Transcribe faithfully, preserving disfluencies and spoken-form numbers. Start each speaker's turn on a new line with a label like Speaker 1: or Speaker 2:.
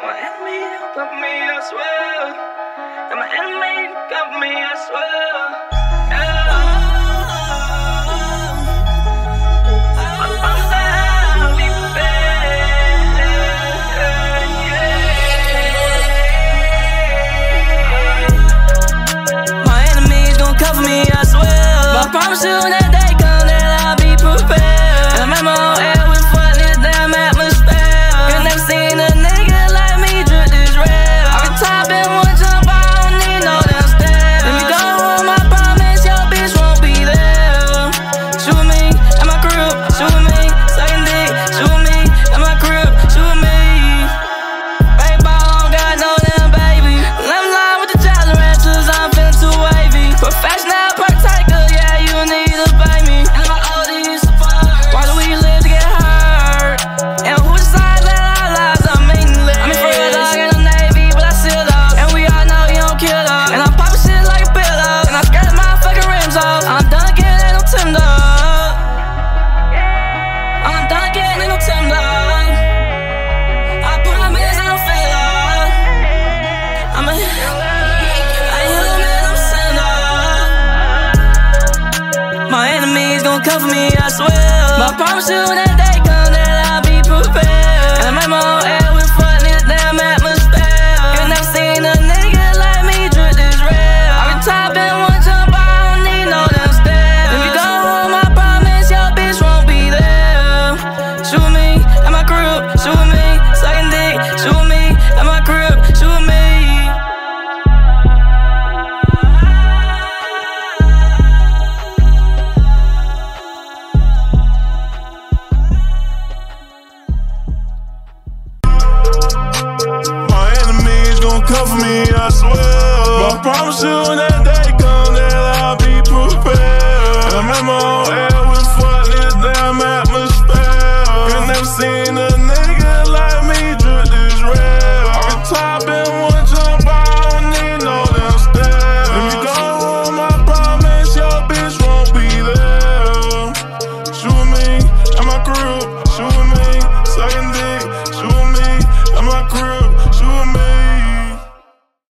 Speaker 1: my enemy cover me, I swear. And my enemy cover me, I swear. Yeah. I'm down, be prepared. Yeah. My enemies gon' cover me, I swear. But I promise you that day come that I'll be prepared. And I'm at my own air with fuck this damn atmosphere. You never seen a nigga like me drip this rare. I can top in one jump, I don't need no damn stairs. If you go home, I promise your bitch won't be there. Shoot with me at my crib, shoot with me, sucking dick. Shoot with me at my crib, shoot with me. Baby, I don't got no damn baby. Let me lie with the jolly ranchers, I'm feeling too wavy. Professional partaker, yeah, you need to pay me. And my O D support. Why do we live to get hurt? And who decides that our lives are meaningless? I mean, for real, dog, ain't no Navy, but I still dog. And we all know you don't kill dog. And I'm popping shit like a pill dog. And I scratch my fucking rims off. I'm done getting ain't no Tim dog. I'm done getting ain't no Tim dog. I promise I don't fail dog. I'm a I human, I'm sin dog. My enemies gon' cover me, I swear. But I promise you that day come that I'll be prepared. And I'm at my own